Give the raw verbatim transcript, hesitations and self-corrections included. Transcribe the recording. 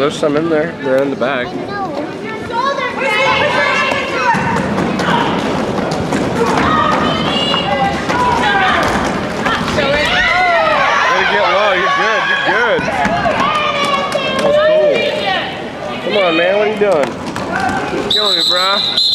there's some in there. They're in the bag. Good. That was cool. Come on, man. What are you doing? You're killing me, bro.